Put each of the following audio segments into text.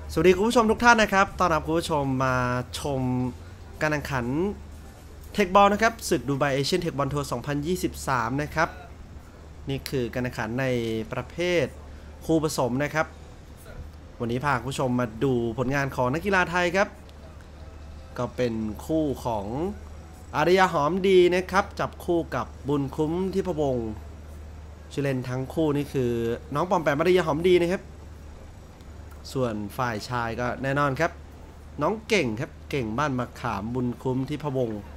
สวัสดีคุณผู้ชมทุกท่านนะครับต้อนรับคุณผู้ชมมาชมการแข่งขันเทคบอลนะครับศึกดูไบเอเชียนเทคบอลทัวร์ 2023 นะครับนี่คือการแข่งขันในประเภทคู่ผสมนะครับวันนี้พาคุณผู้ชมมาดูผลงานของนักกีฬาไทยครับก็เป็นคู่ของอารยาหอมดีนะครับจับคู่กับบุญคุ้มทิพวงศ์ชื่อเล่นทั้งคู่นี่คือน้องปอมแปมอารยาหอมดีนะครับส่วนฝ่ายชายก็แน่นอนครับน้องเก่งครับเก่งบ้านมะขามบุญคุ้มทิพวงศ์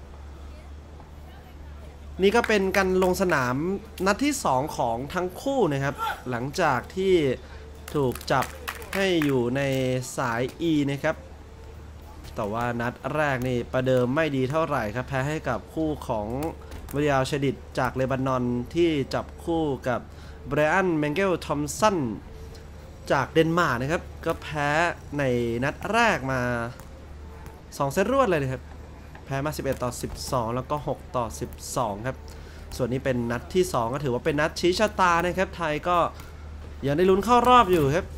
นี่ก็เป็นการลงสนามนัดที่2ของทั้งคู่นะครับหลังจากที่ถูกจับให้อยู่ในสาย E นะครับแต่ว่านัดแรกนี่ประเดิมไม่ดีเท่าไหร่ครับแพ้ให้กับคู่ของวิลยาลชดิตจากเลบานอนที่จับคู่กับไบรอันเมงเกลทอมสันจากเดนมาร์กนะครับก็แพ้ในนัดแรกมา2เซตรวดเลยนะครับแพ้มา11-12แล้วก็6-12ครับส่วนนี้เป็นนัดที่2ก็ถือว่าเป็นนัดชี้ชะตานะครับไทยก็ยังได้ลุ้นเข้ารอบอยู่ครับ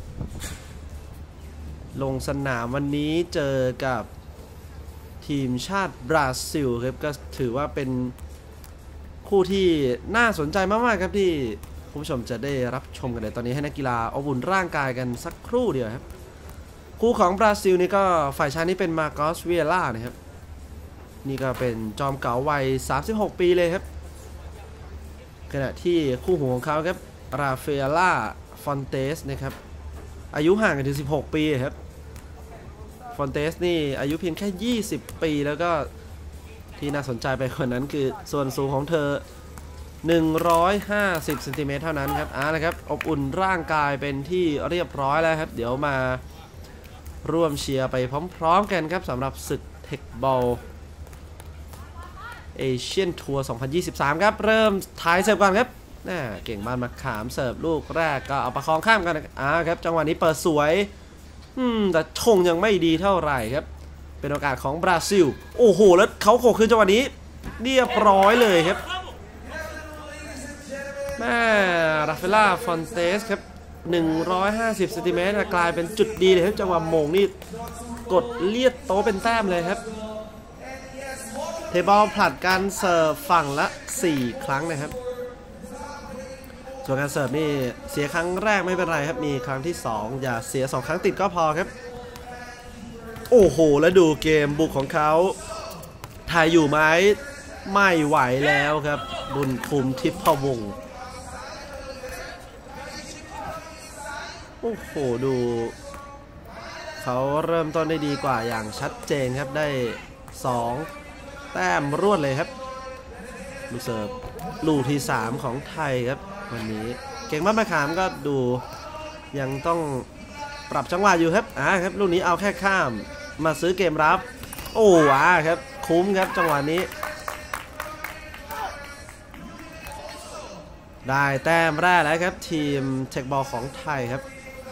ลงสนามวันนี้เจอกับทีมชาติบราซิลครับก็ถือว่าเป็นคู่ที่น่าสนใจมากๆครับที่คุณผู้ชมจะได้รับชมกันเลยตอนนี้ให้นักกีฬาอบอุ่นร่างกายกันสักครู่เดียวครับคู่ของบราซิลนี่ก็ฝ่ายชายนี่เป็นมาโกส เวียร่านะครับนี่ก็เป็นจอมเก๋าวัย36 ปีเลยครับขณะที่คู่หูของเขาครับราฟาเอล่าฟอนเตสนะครับอายุห่างกันถึง16 ปีครับฟอนเตสนี่อายุเพียงแค่20 ปีแล้วก็ที่น่าสนใจไปกว่านั้นคือส่วนสูงของเธอ150 เซนติเมตรเท่านั้นครับนะครับอบอุ่นร่างกายเป็นที่เรียบร้อยแล้วครับเดี๋ยวมาร่วมเชียร์ไปพร้อมๆกันครับสำหรับศึกเทคบอลเอเชียนทัวร์ 2023 ครับเริ่มท้ายเสิร์ฟก่อนครับเก่งบ้านมะขามเสิร์ฟลูกแรกก็เอาประคองข้ามกันครับจังหวะนี้เปิดสวยแต่ชงยังไม่ดีเท่าไหร่ครับเป็นโอกาสของบราซิลโอ้โหแล้วเขาโขกคืนจังหวะนี้เรียบร้อยเลยครับราฟาเอล่าฟอนเตสครับ150 เซนติเมตรกลายเป็นจุดดีเลยครับจังหวะโมงนี่กดเลียดโต๊ะเป็นแต้มเลยครับเทบอลผลัดการเสิร์ฟฝั่งละ4 ครั้งนะครับส่วนการเสิร์ฟนี่เสียครั้งแรกไม่เป็นไรครับมีครั้งที่2อย่าเสีย2 ครั้งติดก็พอครับโอ้โหแล้วดูเกมบุกของเขาไทยอยู่ไหมไม่ไหวแล้วครับบุญคุ้มทิพวงศ์โอ้โหดูเขาเริ่มต้นได้ดีกว่าอย่างชัดเจนครับได้2 แต้มรวดเลยครับลูกเสิร์ฟลูกที่3ของไทยครับวันนี้เก่งมากมะขามก็ดูยังต้องปรับจังหวะอยู่ครับครับลูกนี้เอาแค่ข้ามมาซื้อเกมรับโอ้ครับคุ้มครับจังหวะนี้ได้แต้มแรกแล้วครับทีมเทคบอลของไทยครับ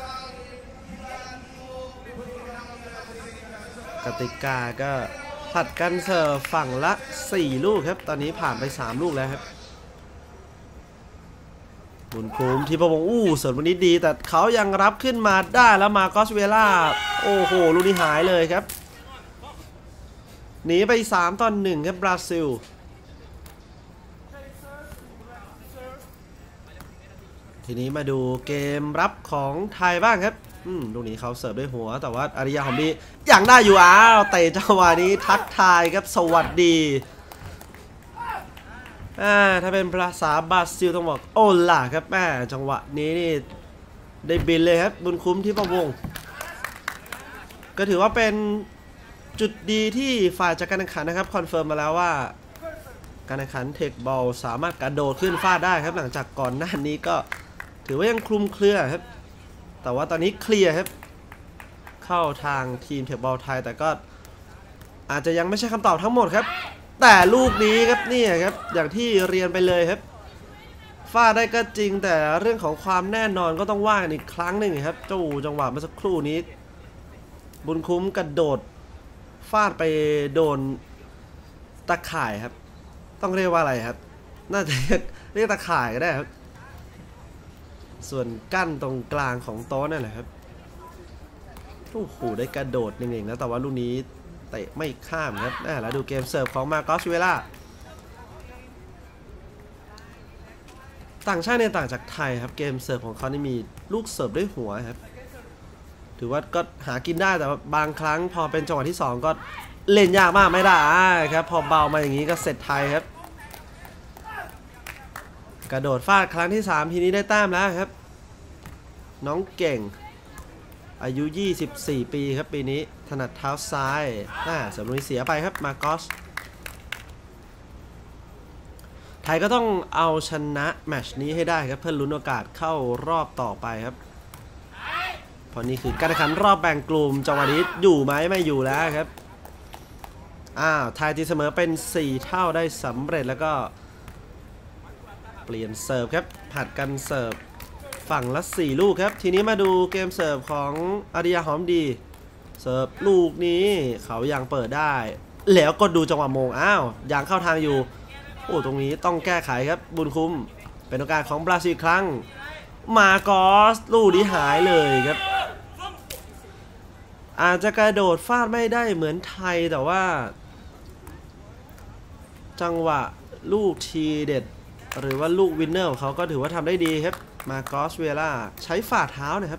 กติกาก็ผลัดกันเสิร์ฟฝั่งละ4 ลูกครับตอนนี้ผ่านไป3 ลูกแล้วครับบุญคุ้มทิพวงศ์เสิร์ฟวันนี้ดีแต่เขายังรับขึ้นมาได้แล้วมาโกส เวียร่าโอ้โหลูกนี้หายเลยครับหนีไป3-1ครับบราซิลทีนี้มาดูเกมรับของไทยบ้างครับลูกนี้เขาเสิร์ฟด้วยหัวแต่ว่าอารยาหอมดีอย่างได้อยู่เตะจังหวะนี้ทักทายครับสวัสดีถ้าเป็นภาษาบราซิลต้องบอกโอล่าครับจังหวะนี้นี่ได้บินเลยครับบุญคุ้มที่ประวงก็ถือว่าเป็นจุดดีที่ฝ่ายจัดการแข่งขันนะครับคอนเฟิร์มมาแล้วว่าการแข่งขันเทคบอลสามารถกระโดดขึ้นฟาดได้ครับหลังจากก่อนหน้านี้ก็ถือว่ายังคลุมเครือครับแต่ว่าตอนนี้เคลียร์ครับเข้าทางทีมเทคบอลไทยแต่ก็อาจจะยังไม่ใช่คำตอบทั้งหมดครับแต่ลูกนี้ครับนี่ครับอย่างที่เรียนไปเลยครับฟาดได้ก็จริงแต่เรื่องของความแน่นอนก็ต้องว่ากันอีกครั้งหนึ่งครับเจ้าจังหวะเมื่อสักครู่นี้บุญคุ้มกระโดดฟาดไปโดนตะข่ายครับต้องเรียกว่าอะไรครับน่าจะเรียกตะข่ายก็ได้ครับส่วนกั้นตรงกลางของโต๊ะนั่นแหละครับโอ้โหได้กระโดดเองๆนะแต่ว่าลูกนี้เตะไม่ข้ามครับแล้วดูเกมเสิร์ฟของมาโกสเวล่าต่างชาติเนี่ยต่างจากไทยครับเกมเสิร์ฟของเขานี่มีลูกเสิร์ฟด้วยหัวครับถือว่าก็หากินได้แต่บางครั้งพอเป็นจังหวะที่2ก็เล่นยากมากไม่ได้ครับพอเบามาอย่างนี้ก็เสร็จไทยครับกระโดดฟาดครั้งที่3ทีนี้ได้แต้มแล้วครับน้องเก่งอายุ24 ปีครับปีนี้ถนัดเท้าซ้ายเสริมลุยเสียไปครับมาโกสไทยก็ต้องเอาชนะแมตช์นี้ให้ได้ครับเพื่อลุ้นโอกาสเข้ารอบต่อไปครับเพราะนี่คือการแข่งขันรอบแบ่งกลุ่มจังหวะนี้อยู่ไหมไม่อยู่แล้วครับไทยตีเสมอเป็น4เท่าได้สำเร็จแล้วก็เปลี่ยนเสิร์ฟครับผัดกันเสิร์ฟฝั่งละ4ลูกครับทีนี้มาดูเกมเสิร์ฟของอาริยาหอมดีเสิร์ฟลูกนี้เขายังเปิดได้แล้วก็ดูจังหวะโมงยังเข้าทางอยู่ตรงนี้ต้องแก้ไขครับบุญคุ้มเป็นโอกาสของบราซิลครั้งมาโกสลูกนี้หายเลยครับอาจจะกระโดดฟาดไม่ได้เหมือนไทยแต่ว่าจังหวะลูกทีเด็ดหรือว่าลูกวินเนอร์ของเขาก็ถือว่าทำได้ดีครับมาโกสเวล่าใช้ฝ่าเท้านะครับ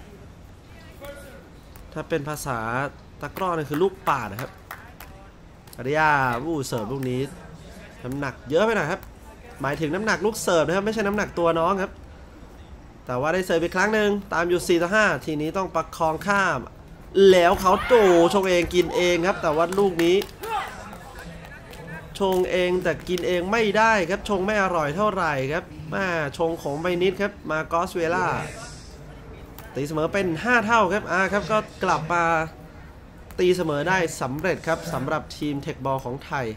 ถ้าเป็นภาษาตะกร้อนี่คือลูกป่านะครับอาริยาเสิร์ฟลูกนี้น้ำหนักเยอะไปหน่อยครับหมายถึงน้ำหนักลูกเสิร์ฟนะครับไม่ใช่น้ำหนักตัวน้องครับแต่ว่าได้เสิร์ฟอีกครั้งหนึ่งตามอยู่4-5ทีนี้ต้องประคองข้ามแล้วเขาชงเองกินเองครับแต่ว่าลูกนี้ชงเองแต่กินเองไม่ได้ครับชงไม่อร่อยเท่าไหร่ครับชงขมไปนิดครับมาโกสเวล่าตีเสมอเป็น5เท่าครับครับก็กลับมาตีเสมอได้สำเร็จครับสำหรับทีมเทคบอลของไทย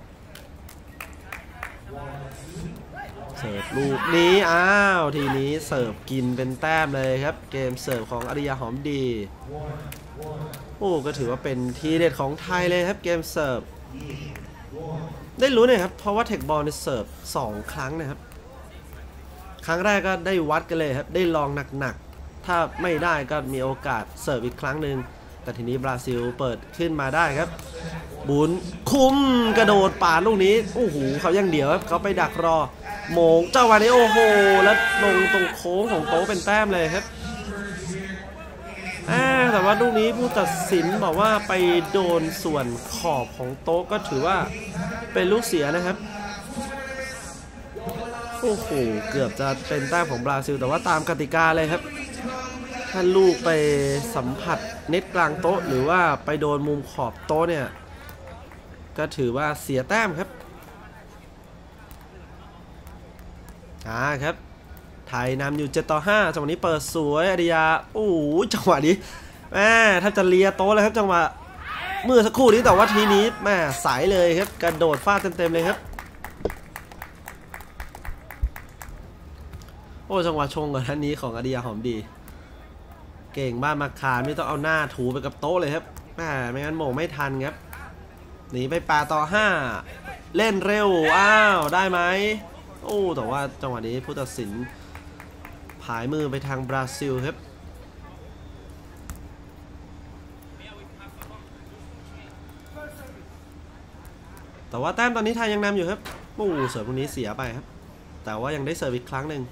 เสิร์ฟลูกนี้ทีนี้เสิร์ฟกินเป็นแต้มเลยครับเกมเสิร์ฟของอาริยาหอมดีก็ถือว่าเป็นทีเด็ดของไทยเลยครับเกมเสิร์ฟได้รู้เนี่ยครับเพราะว่าเทคบอลเสิร์ฟ2ครั้งนะครับครั้งแรกก็ได้วัดกันเลยครับได้ลองหนักๆถ้าไม่ได้ก็มีโอกาสเสิร์ฟอีกครั้งหนึ่งแต่ทีนี้บราซิลเปิดขึ้นมาได้ครับบุญคุ้มกระโดดป่าลูกนี้เขายังเดี๋ยวครับเขาไปดักรอโมงเจ้าวันนี้แล้วลงตรงโค้งของโต๊ะเป็นแต้มเลยครับแต่ว่าลูกนี้ผู้ตัดสินบอกว่าไปโดนส่วนขอบของโต๊ะก็ถือว่าเป็นลูกเสียนะครับเกือบจะเป็นแต้มของบราซิลแต่ว่าตามกติกาเลยครับถ้าลูกไปสัมผัสเน็ตกลางโต๊ะหรือว่าไปโดนมุมขอบโต๊ะเนี่ยก็ถือว่าเสียแต้มครับครับไทยนำอยู่7-5จังหวะนี้เปิดสวยอาริยาจังหวะนี้ถ้าจะเลียโต๊ะเลยครับจังหวะเมื่อสักครู่นี้แต่ว่าทีนี้สายเลยครับกระโดดฟาดเต็มๆเลยครับจังหวะชงกับท่านนี้ของอาริยาหอมดีเก่งบ้านมาคาไม่ต้องเอาหน้าถูไปกับโต๊ะเลยครับไม่งั้นโมงไม่ทันครับหนีไป8-5เล่นเร็วได้ไหมแต่ว่าจังหวะนี้ผู้ตัดสินผายมือไปทางบราซิลครับแต่ว่าแต้มตอนนี้ไทยยังนำอยู่ครับเสิร์ฟตรงนี้เสียไปครับแต่ว่ายังได้เสิร์ฟอีกครั้งหนึ่ง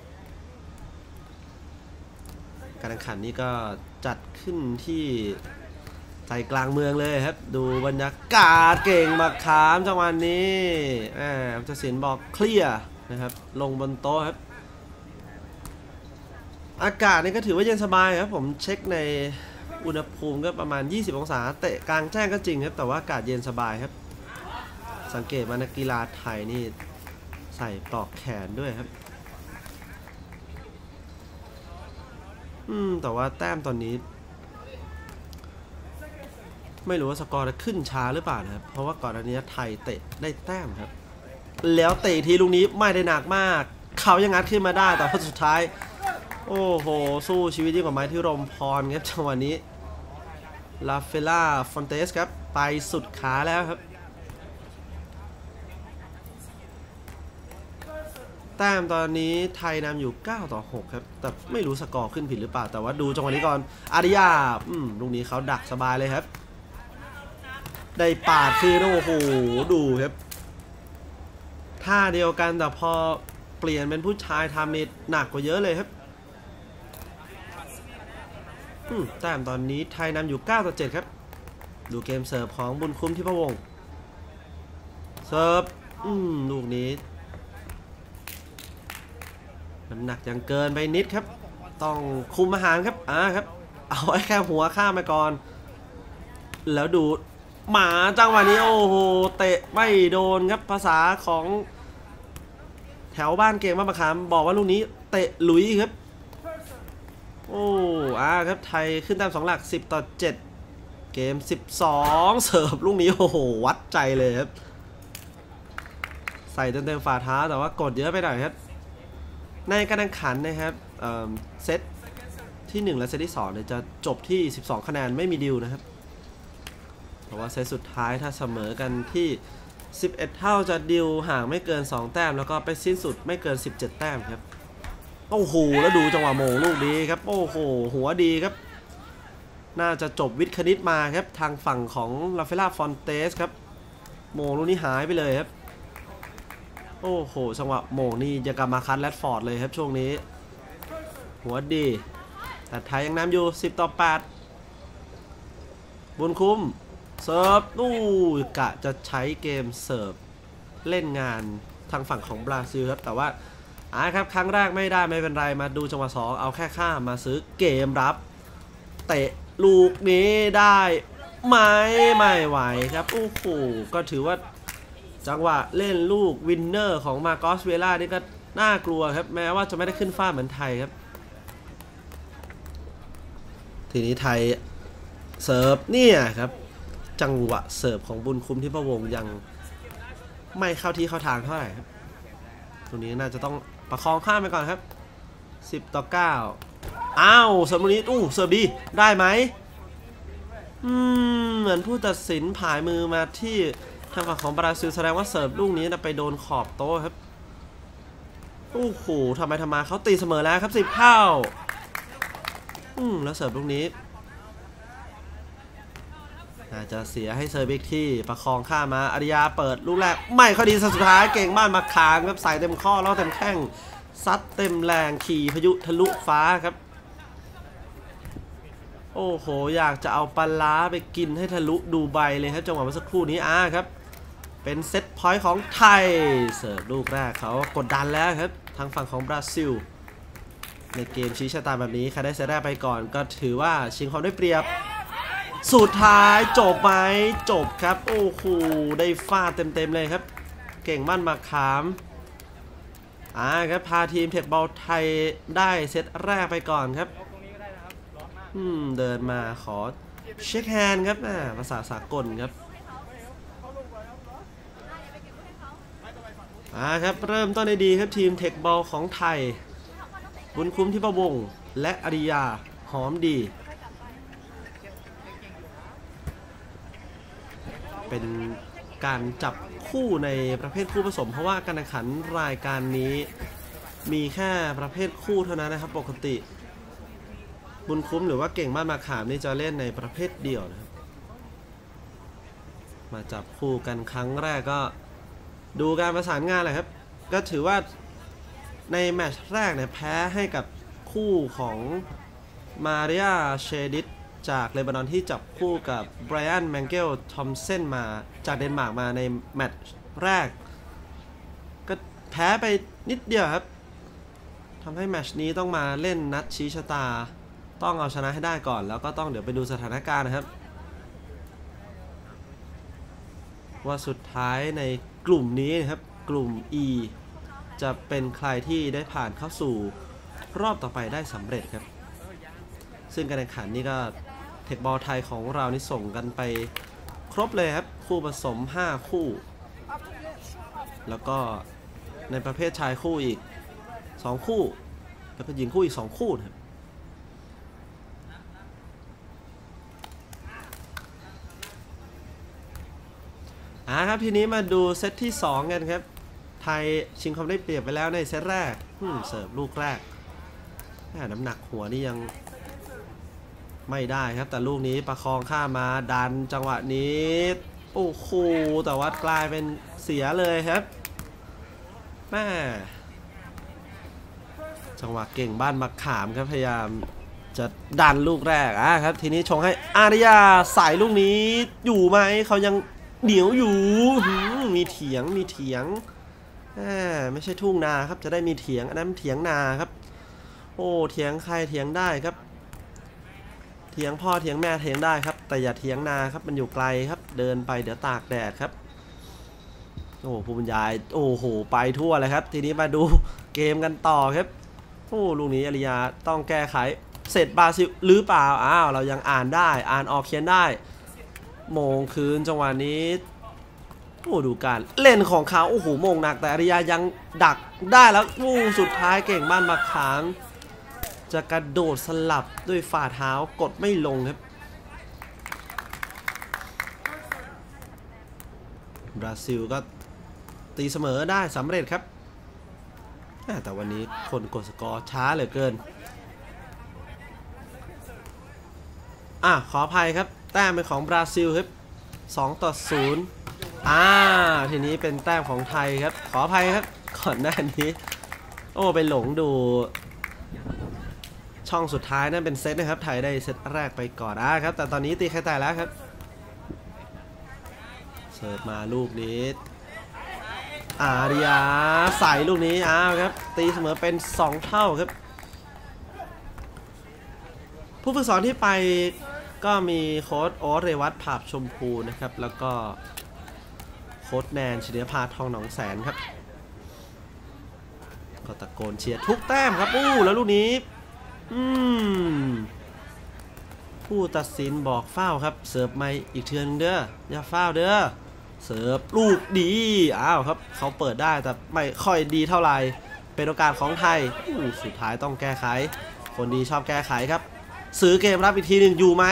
การแข่งขันนี้ก็จัดขึ้นที่ใจกลางเมืองเลยครับดูบรรยากาศเก่งมากขามจังหวะนี้ผู้ตัดสินบอกเคลียร์นะครับลงบนโต๊ะครับอากาศนี่ก็ถือว่าเย็นสบายครับผมเช็คในอุณหภูมิก็ประมาณ20องศาเตะกลางแจ้งก็จริงครับแต่ว่าอากาศเย็นสบายครับสังเกตว่านักกีฬาไทยนี่ใส่ปลอกแขนด้วยครับแต่ว่าแต้มตอนนี้ไม่รู้ว่าสกอร์จะขึ้นช้าหรือเปล่านะครับเพราะว่าก่อนอันนี้ไทยเตะได้แต้มครับแล้วเตะทีลูกนี้ไม่ได้หนักมากเขายังงัดขึ้นมาได้แต่พอสุดท้ายสู้ชีวิตยิ่งกว่าไม้ที่รมพรครับจังหวะนี้ลาเฟล่าฟอนเตสครับไปสุดขาแล้วครับแต้มตอนนี้ไทยนำอยู่9-6ครับแต่ไม่รู้สกอร์ขึ้นผิดหรือเปล่าแต่ว่าดูจังหวะนี้ก่อนอาริยาลูกนี้เขาดักสบายเลยครับได้ปาดคืนโอ้โหดูครับท่าเดียวกันแต่พอเปลี่ยนเป็นผู้ชายทำนี่หนักกว่าเยอะเลยครับแต้มตอนนี้ไทยนำอยู่9-7ครับดูเกมเสิร์ฟของบุญคุ้มที่พะวงเสิร์ฟลูกนี้มันหนักยังเกินไปนิดครับต้องคุมอาหารครับครับเอาไว้แค่หัวข้ามไปก่อนแล้วดูหมาจังหวะนี้โอ้โหเตะไม่โดนครับภาษาของแถวบ้านเก่งมากมะขามบอกว่าลูกนี้เตะหลุยครับโอ้ครับไทยขึ้นตาม2 หลัก10-7เกม12เสิร์ฟลูกนี้โอ้โหวัดใจเลยครับใส่เต็มฝ่าเท้าแต่ว่ากดเยอะไปหน่อยครับในการแข่งขันนะครับเซตที่1และเซตที่2เนี่ยจะจบที่12คะแนนไม่มีดิวนะครับเพราะว่าเซตสุดท้ายถ้าเสมอกันที่11เท่าจะดิวห่างไม่เกิน2แต้มแล้วก็ไปสิ้นสุดไม่เกิน17แต้มครับโอ้โหแล้วดูจังหวะโมงลูกดีครับโอ้โหหัวดีครับน่าจะจบวิทย์คณิตมาครับทางฝั่งของลาเฟล่าฟอนเตสครับโมงลูกนี้หายไปเลยครับโอ้โหจังหวะโมงนี่ยังกับมาคัสแรดฟอร์ดเลยครับช่วงนี้หัวดีแต่ไทยยังนำอยู่10-8บุญคุ้มเสิร์ฟกะจะใช้เกมเสิร์ฟเล่นงานทางฝั่งของบราซิลครับแต่ว่าครับครั้งแรกไม่ได้ไม่เป็นไรมาดูจังหวะ2เอาแค่ข้ามมาซื้อเกมรับเตะลูกนี้ได้ไม่ไหวครับโอ้โหก็ถือว่าจังหวะเล่นลูกวินเนอร์ของมาโกสเวล่านี่ก็น่ากลัวครับแม้ว่าจะไม่ได้ขึ้นฟ้าเหมือนไทยครับทีนี้ไทยเสิร์ฟเนี่ยครับจังหวะเสิร์ฟของบุญคุ้มที่พะวงยังไม่เข้าที่เข้าทางเท่าไหร่ครับตรงนี้น่าจะต้องประคองข้ามไปก่อนครับ10-9เสิร์ฟตรงนี้เสิร์ฟดีได้ไหมเหมือนผู้ตัดสินผายมือมาที่ทางฝั่งของบราซิลแสดงว่าเสิร์ฟลูกนี้ไปโดนขอบโต๊ะครับโอ้โหทำไมเขาตีเสมอแล้วครับ10 เท่าแล้วเสิร์ฟลูกนี้อาจจะเสียให้เซอร์บิกที่ประคองข้ามาอาริยาเปิดลูกแรกไม่ค่อยดีสุดท้ายเก่งบ้านมาค้างครับใส่เต็มข้อแล้วเต็มแข้งซัดเต็มแรงขี่พายุทะลุฟ้าครับโอ้โหอยากจะเอาปลาล้าไปกินให้ทะลุดูไบเลยครับจังหวะเมื่อสักครู่นี้ครับเป็นเซตพอยต์ของไทยเสิร์ฟลูกแรกเขากดดันแล้วครับทางฝั่งของบราซิลในเกมชี้ชะตาแบบนี้ใครได้เซตแรกไปก่อนก็ถือว่าชิงความได้เปรียบสุดท้ายจบไหมจบครับโอ้โหได้ฟาดเต็มเลยครับเก่งบ้านมาขามครับพาทีมเทคบอลไทยได้เซตแรกไปก่อนครับเดินมาขอเช็คแฮนด์ครับภาษาสากลครับครับเริ่มต้นได้ดีครับทีมเทคบอลของไทยบุญคุ้มที่พะวงและอาริยาหอมดีเป็นการจับคู่ในประเภทคู่ผสมเพราะว่าการแข่งขันรายการนี้มีแค่ประเภทคู่เท่านั้นนะครับปกติบุญคุ้มหรือว่าเก่งบ้านมาขามนี่จะเล่นในประเภทเดี่ยวนะครับมาจับคู่กันครั้งแรกก็ดูการประสานงานแหละครับก็ถือว่าในแมตช์แรกเนี่ยแพ้ให้กับคู่ของมาเรียเชดิตจากเลบานอนที่จับคู่กับไบรอันแมงเกลทอมเซนมาจากเดนมาร์กมาในแมตช์แรกก็แพ้ไปนิดเดียวครับทำให้แมตช์นี้ต้องมาเล่นนัดชี้ชะตาต้องเอาชนะให้ได้ก่อนแล้วก็ต้องเดี๋ยวไปดูสถานการณ์นะครับว่าสุดท้ายในกลุ่มนี้นะครับกลุ่ม E จะเป็นใครที่ได้ผ่านเข้าสู่รอบต่อไปได้สำเร็จครับซึ่งการแข่งขันนี่ก็เทคบอลไทยของเรานี่ส่งกันไปครบเลยครับคู่ผสม5คู่แล้วก็ในประเภทชายคู่อีก2คู่แล้วก็หญิงคู่อีก2คู่ครับครับทีนี้มาดูเซตที่2กันครับไทยชิงความได้เปรียบไปแล้วในเซตแรกเสิร์ฟลูกแรกน้ำหนักหัวนี่ยังไม่ได้ครับแต่ลูกนี้ประคองข้ามาดันจังหวะนี้โอ้โหแต่ว่ากลายเป็นเสียเลยครับแม่จังหวะเก่งบ้านมะขามครับพยายามจะดันลูกแรกครับทีนี้ชงให้อาริยาใส่ลูกนี้อยู่ไหมเขายังเหนียวอยู่มีเถียงไม่ใช่ทุ่งนาครับจะได้มีเถียงอันนั้นเถียงนาครับโอ้เถียงใครเถียงได้ครับเถียงพ่อเถียงแม่เถียงได้ครับแต่อย่าเถียงนาครับมันอยู่ไกลครับเดินไปเดี๋ยวตากแดดครับโอ้ผู้บรรยายโอ้โหไปทั่วเลยครับทีนี้มาดูเกมกันต่อครับโอ้ลูกนี้อาริยาต้องแก้ไขเสร็จบราซิลหรือเปล่าเรายังอ่านได้อ่านออกเขียนได้โมงคืนจังหวะนี้โอ้ดูการเล่นของเขาโอ้โหโมงหนักแต่อาริยายังดักได้แล้วสุดท้ายเก่งบ้านมะขามจะกระโดดสลับด้วยฝ่าเท้ากดไม่ลงครับบราซิลก็ตีเสมอได้สำเร็จครับแต่วันนี้คนกดสกอร์ช้าเหลือเกินขออภัยครับแต้มเป็นของบราซิลครับ2-0ทีนี้เป็นแต้มของไทยครับขออภัยครับก่อนหน้านี้ไปหลงดูช่องสุดท้ายนั่นเป็นเซตนะครับไทยได้เซตแรกไปก่อนครับแต่ตอนนี้ตีใครแต่แล้วครับเสิร์ฟมาลูกนี้อาริยาใส่ลูกนี้ครับตีเสมอเป็น2เท่าครับผู้ฝึกสอนที่ไปก็มีโค้ชโอ๊ตเรวัตภาพชมพูนะครับแล้วก็โค้ชแนนชนิภาทองหนองแสนครับก็ตะโกนเชียร์ทุกแต้มครับแล้วลูกนี้ผู้ตัดสินบอกฟาวครับเสิร์ฟไม่อีกเทือนเด้ออย่าฟาวเด้อเสิร์ฟลูกดีครับเขาเปิดได้แต่ไม่ค่อยดีเท่าไหร่เป็นโอกาสของไทยสุดท้ายต้องแก้ไขคนดีชอบแก้ไขครับซื้อเกมรับอีกทีหนึ่งอยู่ไหม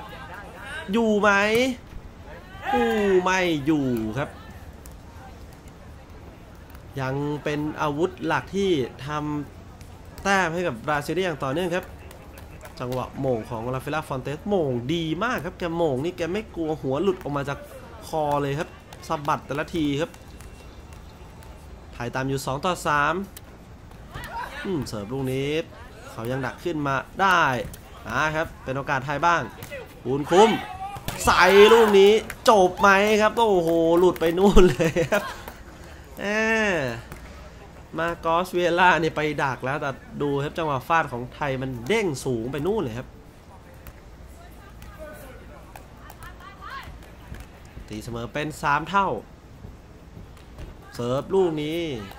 ไม่อยู่ครับยังเป็นอาวุธหลักที่ทำแต้มให้กับบราซิลได้อย่างต่อเนื่องครับจังหวะโหม่งของราฟาเอล ฟอนเตสโหม่งดีมากครับแกโหม่งนี่แกไม่กลัวหัวหลุดออกมาจากคอเลยครับสะบัดแต่ละทีครับไทยตามอยู่2-3เสิร์ฟลูกนี้เขายังดักขึ้นมาได้ครับเป็นโอกาสไทยบ้างบุญคุ้มใส่ลูกนี้จบไหมครับโอ้โหหลุดไปนู่นเลยครับมากอสเวล่านี่ไปดักแล้วแต่ดูครับจังหวะฟาดของไทยมันเด้งสูงไปนู่นเลยครับตีเสมอเป็น3เท่าเสิร์ฟลูกนี้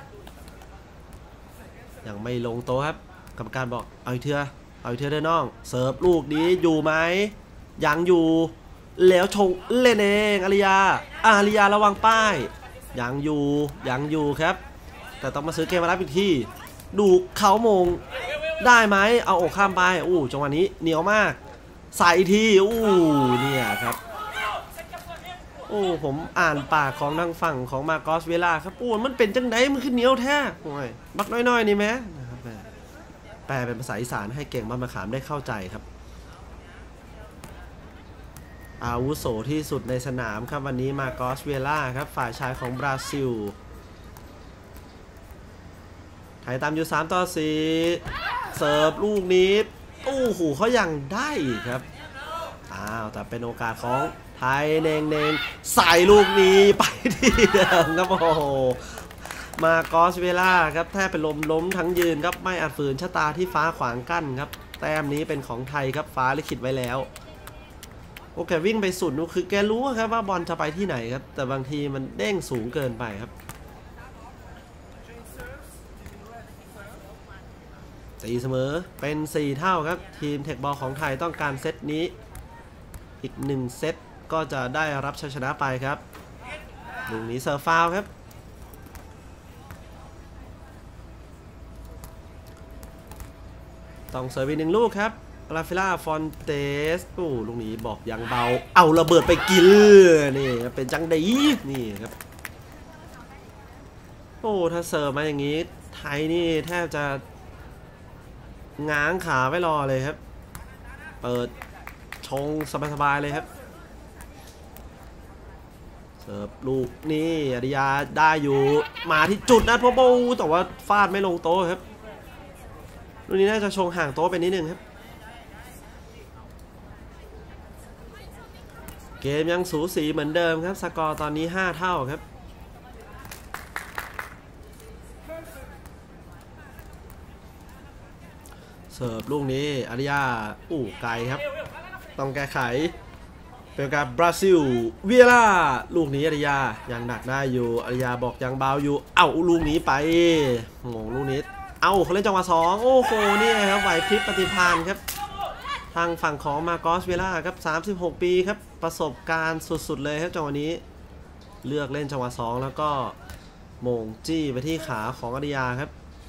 ยังไม่ลงโต๊ะครับกรรมการบอกเอาอีกเถอะเด้อน้องเสิร์ฟลูกนี้อยู่ไหมยังอยู่แล้วชงเล่นเองอาริยาระวังป้ายยังอยู่ครับแต่ต้องมาซื้อเกมมารับอีกทีดูเขาโมงได้ไหมเอาอกข้ามไปจังหวะนี้เหนียวมากใส่ทีเนี่ยครับผมอ่านปากของทางฝั่งของมากอสเวล่าครับมันเป็นจังไดมันขึ้นเหนียวแท้บักน้อยๆนี่แม้นะครับแปลเป็นภาษาอีสานให้เก่งบ้านมะขามได้เข้าใจครับอาวุโสที่สุดในสนามครับวันนี้มากอสเวล่าครับฝ่ายชายของบราซิลไทยตามอยู่3-4เสิร์ฟลูกนี้เขายังได้อีกครับแต่เป็นโอกาสของไทยเนงใส่ลูกนี้ไปที่เดิมครับมากอสเวล่าครับแทบเป็นล้มทั้งยืนครับไม่อาจฝืนชะตาที่ฟ้าขวางกั้นครับแต้มนี้เป็นของไทยครับฟ้าลิขิตไว้แล้วแกวิ่งไปสุดคือแกรู้ครับว่าบอลจะไปที่ไหนครับแต่บางทีมันเด้งสูงเกินไปครับตีเสมอเป็น4เท่าครับทีมเทคบอลของไทยต้องการเซตนี้อีก1เซตก็จะได้รับชัยชนะไปครับลูกนี้เสิร์ฟฟาวครับต้องเสิร์ฟอีก1ลูกครับราฟาเอล ฟอนเตสลูกนี้บอกยังเบาเอาระเบิดไปกินนี่เป็นจังดีนี่ครับโอ้ถ้าเสิร์ฟมาอย่างนี้ไทยนี่แทบจะง้างขาไว้รอเลยครับเปิดชงสบายๆเลยครับเสิร์ฟลูกนี่อริยาได้อยู่มาที่จุดนะพ่อโบแต่ว่าฟาดไม่ลงโต๊ะครับลูกนี้น่าจะชงห่างโต๊ะไปนิดนึงครับเกมยังสูสีเหมือนเดิมครับสกอร์ตอนนี้5เท่าครับเสิร์ฟลูกนี้อาริยาไกลครับต้องแก้ไขเป็นการบราซิลเวียร่าลูกนี้อาริยายังหนักได้อยู่อาริยาบอกยังเบาอยู่ลูกนี้ไปงงลูกนี้เขาเล่นจังหวะ2โอ้โหนี่ครับไหวพริบปฏิภาณครับทางฝั่งของมาโกสเวียร่าครับ36ปีครับประสบการณ์สุดๆเลยครับจังหวะนี้เลือกเล่นจังหวะ2แล้วก็โมงจี้ไปที่ขาของอาริยาครับ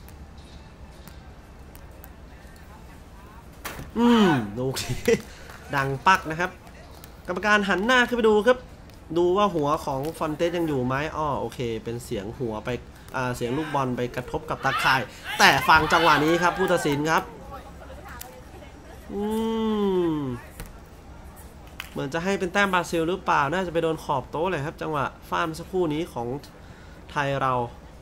ลูกนี้ดังปักนะครับกรรมการหันหน้าขึ้นไปดูครับดูว่าหัวของฟอนเตสยังอยู่ไหมโอเคเป็นเสียงหัวไปเสียงลูกบอลไปกระทบกับตาข่ายแต่ฟังจังหวะนี้ครับผู้ตัดสินครับเหมือนจะให้เป็นแต้มบราซิลหรือเปล่าน่าจะไปโดนขอบโต๊ะเลยครับจังหวะฟาดสักครู่นี้ของไทยเรา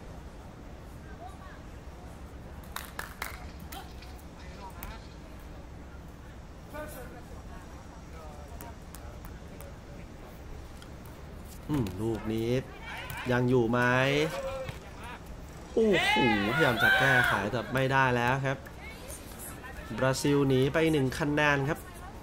ลูกนี้ยังอยู่ไหมโอ้โหพยายามจะแก้ไขแต่ไม่ได้แล้วครับบราซิลหนีไป1คะแนนครับ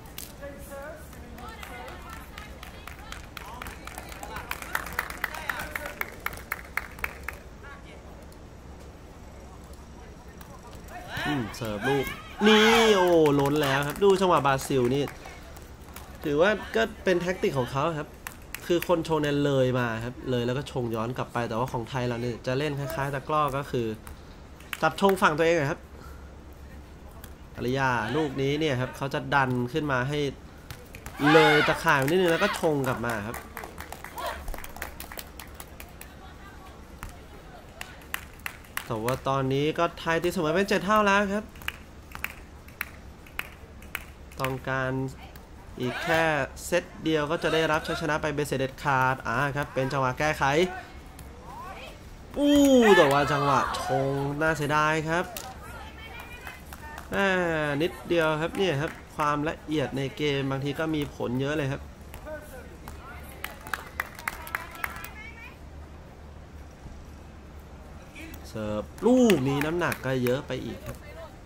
เสิร์ฟลูกนี่ล้นแล้วครับดูจังหวะบราซิลนี่ถือว่าก็เป็นแท็กติกของเขาครับคือคนชงเนี่ยเลยมาครับเลยแล้วก็ชงย้อนกลับไปแต่ว่าของไทยเราเนี่ยจะเล่นคล้ายๆตะกร้อก็คือจับชงฝั่งตัวเองครับอาริยาลูกนี้เนี่ยครับเขาจะดันขึ้นมาให้เลยตะข่ายนิดนึงแล้วก็ชงกลับมาครับแต่ว่าตอนนี้ก็ไทยตีเสมอเป็น7 เท่าแล้วครับต้องการอีกแค่เซตเดียวก็จะได้รับชัยชนะไปเบสเด็ดขาดครับเป็นจังหวะแก้ไขแต่ว่าจังหวะชงน่าเสียดายครับนิดเดียวครับเนี่ยครับความละเอียดในเกมบางทีก็มีผลเยอะเลยครับเสิร์ฟลูกนี้น้ำหนักก็เยอะไปอีกครับ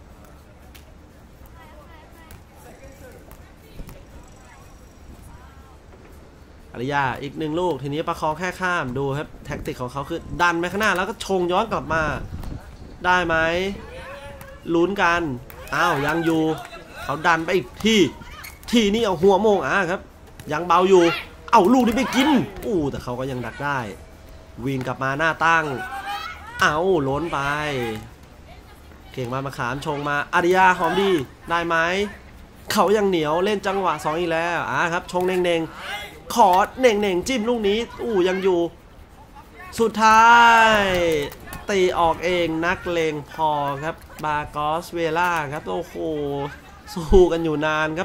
อาริยาอีก1ลูกทีนี้ประคองแค่ข้ามดูครับแท็กติกของเขาคือดันไปข้างหน้าแล้วก็ชงย้อนกลับมาได้ไหมลุ้นกันยังอยู่เขาดันไปอีกทีนี่เอาหัวโมงครับยังเบาอยู่ลูกนี้ไปกินแต่เขาก็ยังดักได้วิ่งกลับมาหน้าตั้งล้นไปเก่งมาขามชงมาอาริยาหอมดีได้ไหมเขายังเหนียวเล่นจังหวะ2อีกแล้วครับชงเน่งขอเน่งจิ้มลูกนี้ยังอยู่สุดท้ายตีออกเองนักเลงพอครับบาโกสเวล่าครับโอ้โหสู้กันอยู่นานครับ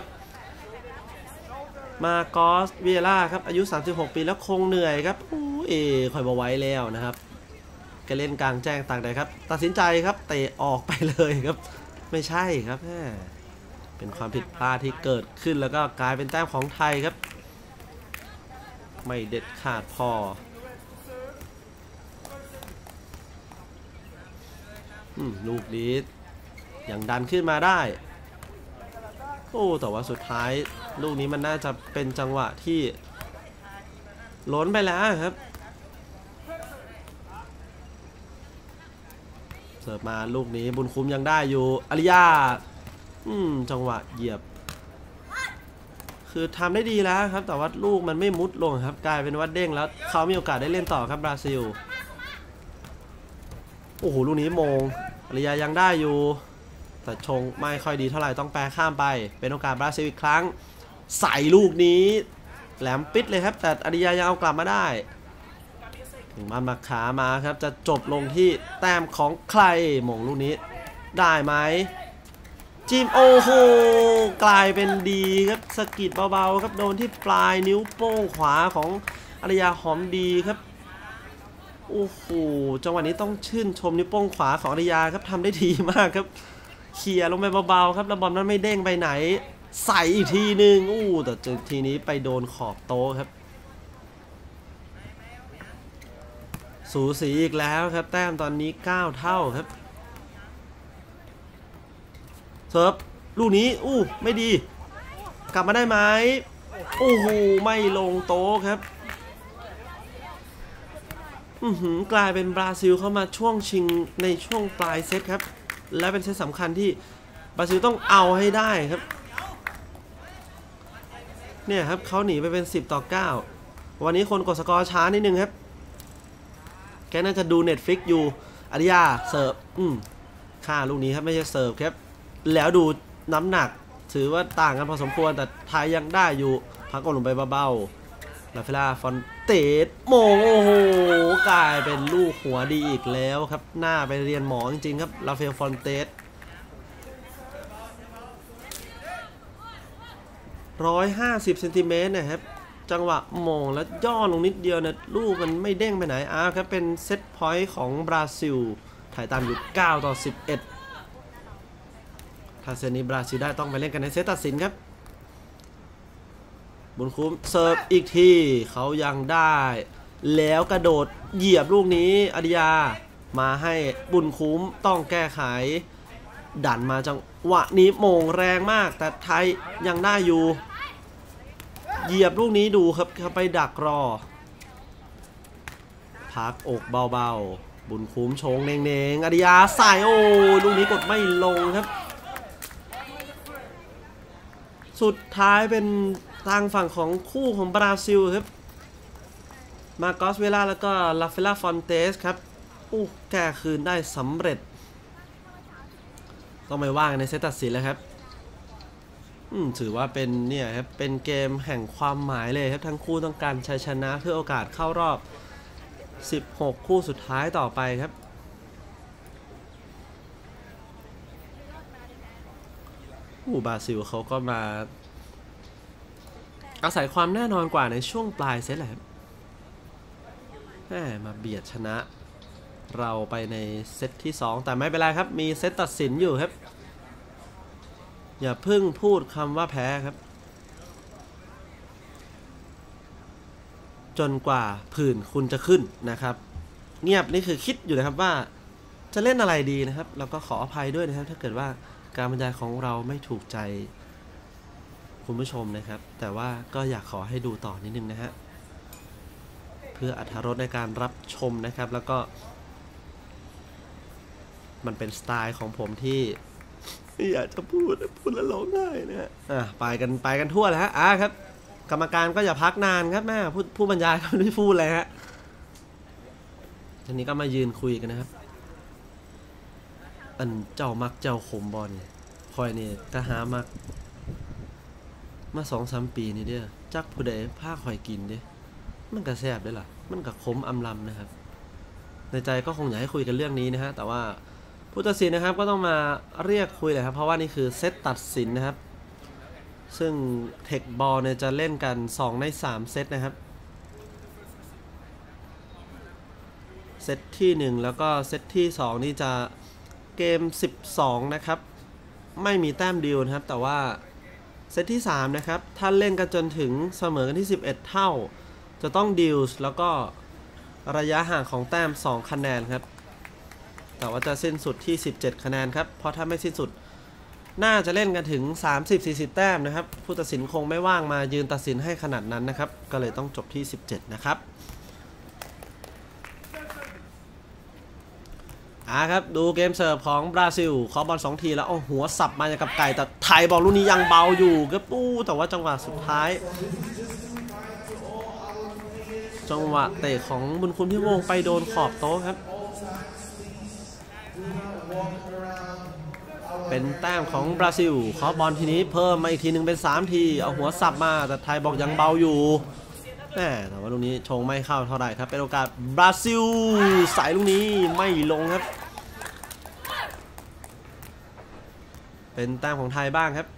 มาโกสเวล่าครับอายุ36ปีแล้วคงเหนื่อยครับคอยมาไว้แล้วนะครับแกเล่นกลางแจ้งต่างใดครับตัดสินใจครับเตะออกไปเลยครับไม่ใช่ครับเป็นความผิดพลาดที่เกิดขึ้นแล้วก็กลายเป็นแต้มของไทยครับไม่เด็ดขาดพอลูกนี้ยังดันขึ้นมาได้แต่ว่าสุดท้ายลูกนี้มันน่าจะเป็นจังหวะที่ล้นไปแล้วครับเสิร์ฟมาลูกนี้บุญคุ้มยังได้อยู่อาริยาจังหวะเหยียบคือทำได้ดีแล้วครับแต่ว่าลูกมันไม่มุดลงครับกลายเป็นว่าเด้งแล้วเขามีโอกาสได้เล่นต่อครับบราซิลลูกนี้โมงอาริยายังได้อยู่แต่ชงไม่ค่อยดีเท่าไหร่ต้องแปรข้ามไปเป็นโอกาสบราซิลอีกครั้งใส่ลูกนี้แหลมปิดเลยครับแต่อาริยายังเอากลับมาได้มันมาขามาครับจะจบลงที่แต้มของใครหม่งลูกนี้ได้ไหมจิ้มโอ้โหกลายเป็นดีครับสะกิดเบาๆครับโดนที่ปลายนิ้วโป้งขวาของอารยาหอมดีครับโอ้โหจังหวะนี้ต้องชื่นชมนิ้วโป้งขวาของอารยาครับทำได้ดีมากครับเขี่ยลงไปเบาๆครับแล้วบอลนั้นไม่เด้งไปไหนใส่อีกทีหนึ่งแต่ทีนี้ไปโดนขอบโต๊ะครับสูสีอีกแล้วครับแต้มตอนนี้9เท่าครับเซิร์ฟลูกนี้ไม่ดีกลับมาได้ไหมโอ้โหไม่ลงโต๊ะครับกลายเป็นบราซิลเข้ามาช่วงชิงในช่วงปลายเซตครับและเป็นเซตสำคัญที่บราซิลต้องเอาให้ได้ครับเนี่ยครับเขาหนีไปเป็น10-9วันนี้คนกดสกอร์ช้านิดนึงครับแกน่าจะดู Netflix อยู่อารยาเสิร์ฟค่าลูกนี้ครับไม่ใช่เสิร์ฟครับแล้วดูน้ำหนักถือว่าต่างกันพอสมควรแต่ไทยยังได้อยู่พักก่อนลงไปเบาๆลาเฟล่าฟอนเตสโมงโอ้โหกลายเป็นลูกหัวดีอีกแล้วครับหน้าไปเรียนหมอจริงๆครับลาเฟลฟอนเตส150 เซนติเมตรนะครับจังหวะโมงแล้วย่อลงนิดเดียวเนี่ยลูกมันไม่เด้งไปไหนครับเป็นเซตพอยต์ของบราซิลถ่ายตามอยู่9-11ถ้าเซตนี้บราซิลได้ต้องไปเล่นกันในเซตตัดสินครับบุญคุ้มเสิร์ฟอีกทีเขายังได้แล้วกระโดดเหยียบลูกนี้อารยามาให้บุญคุ้มต้องแก้ไขดันมาจังหวะนี้โมงแรงมากแต่ไทยยังได้อยู่เหยียบลูกนี้ดูครับเขาไปดักรอพักอกเบาๆบุญคุ้มชงเน่งๆอารยาใส่ลูกนี้กดไม่ลงครับสุดท้ายเป็นทางฝั่งของคู่ของบราซิลครับมาโกสเวล่าแล้วก็ลาเฟล่าฟอนเตสครับแก้คืนได้สำเร็จต้องไปว่ากันในเซตตัดสินแล้วครับถือว่าเป็นเนี่ยครับเป็นเกมแห่งความหมายเลยครับทั้งคู่ต้องการชัยชนะเพื่อโอกาสเข้ารอบ16คู่สุดท้ายต่อไปครับบราซิลเขาก็มาอาศัยความแน่นอนกว่าในช่วงปลายเซตแหละครับมาเบียดชนะเราไปในเซตที่2แต่ไม่เป็นไรครับมีเซตตัดสินอยู่ครับอย่าเพิ่งพูดคำว่าแพ้ครับจนกว่าผื่นคุณจะขึ้นนะครับเงียบนี่คือคิดอยู่นะครับว่าจะเล่นอะไรดีนะครับแล้วก็ขออภัยด้วยนะครับถ้าเกิดว่าการบรรยายของเราไม่ถูกใจคุณผู้ชมนะครับแต่ว่าก็อยากขอให้ดูต่อนิดนึงนะฮะเพื่ออรรถรสในการรับชมนะครับแล้วก็มันเป็นสไตล์ของผมที่อยากจะพูดแล้วร้องไห้นะฮะไปกันทั่วแล้วฮะครับกรรมการก็อย่าพักนานครับแม่ผู้บรรยายก็ไม่พูดเลยฮะทีนี้ก็มายืนคุยกันนะครับอันเจ้ามักเจ้าขมบอลคอยนี่ก็หามักมา2-3 ปีนี่เด้อจักผู้ใดพาคอยกินเด้มันก็แซ่บได้ล่ะมันก็ขมอำลำนะครับในใจก็คงอยากให้คุยกันเรื่องนี้นะฮะแต่ว่าผู้ตัดสินนะครับก็ต้องมาเรียกคุยเลยครับเพราะว่านี่คือเซตตัดสินนะครับซึ่งเทคบอลเนี่ยจะเล่นกัน2 ใน 3เซตนะครับเซตที่1แล้วก็เซตที่2นี่จะเกม12นะครับไม่มีแต้มเดียวนะครับแต่ว่าเซตที่3นะครับถ้าเล่นกันจนถึงเสมอกันที่11เท่าจะต้องดิวส์แล้วก็ระยะห่างของแต้ม2คะแนนครับแต่ว่าจะสิ้นสุดที่17คะแนนครับเพราะถ้าไม่สิ้นสุดน่าจะเล่นกันถึง30-40แต้มนะครับผู้ตัดสินคงไม่ว่างมายืนตัดสินให้ขนาดนั้นนะครับก็เลยต้องจบที่17นะครับครับดูเกมเสิร์ฟของบราซิลขอบอล2 ทีแล้วหัวสับมาอย่างกับไก่แต่ไทยบอกลูกนี้ยังเบาอยู่ครับแต่ว่าจังหวะสุดท้ายจังหวะเตะของบุญคุณที่วงไปโดนขอบโต๊ะครับเป็นแต้มของบราซิลขอบอลทีนี้เพิ่มมาอีกทีนึงเป็น3 ทีเอาหัวสับมาแต่ไทยบอกยังเบาอยู่แต่ว่าลูกนี้ชงไม่เข้าเท่าไหร่ครับเป็นโอกาสบราซิลใส่ลูกนี้ไม่ลงครับเป็นแต้มของไทยบ้างครับ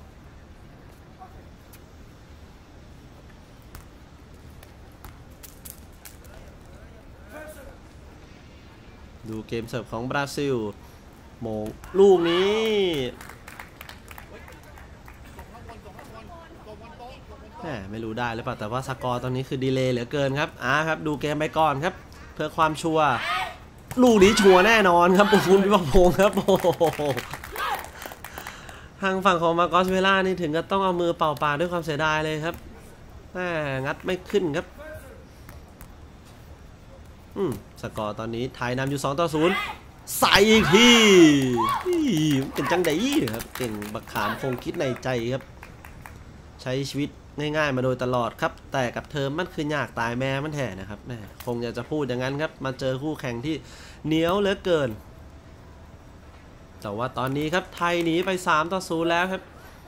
ดูเกมเสิร์ฟของบราซิลโมงลูกนี้ไม่รู้ได้หรือเปล่าแต่ว่าสกอร์ตอนนี้คือดีเลย์เหลือเกินครับครับดูเกมไปก่อนครับเพื่อความชัวร์ลูกนี้ชัวร์แน่นอนครับคุณพิมพงศ์ครับโอ้โหทางฝั่งของมาโกสเวล่านี่ถึงก็ต้องเอามือเป่าปากด้วยความเสียดายเลยครับงัดไม่ขึ้นครับสกอร์ตอนนี้ไทยนำอยู่2-0ใส่อีกทีเป็นจังไดครับเก่งบักขามคงคิดในใจครับใช้ชีวิตง่ายๆมาโดยตลอดครับแต่กับเธอมันคือยากตายแม่มันแห่นะครับคงอยากจะพูดอย่างนั้นครับมาเจอคู่แข่งที่เหนียวเหลือเกินแต่ว่าตอนนี้ครับไทยหนีไป3-0แล้วครับ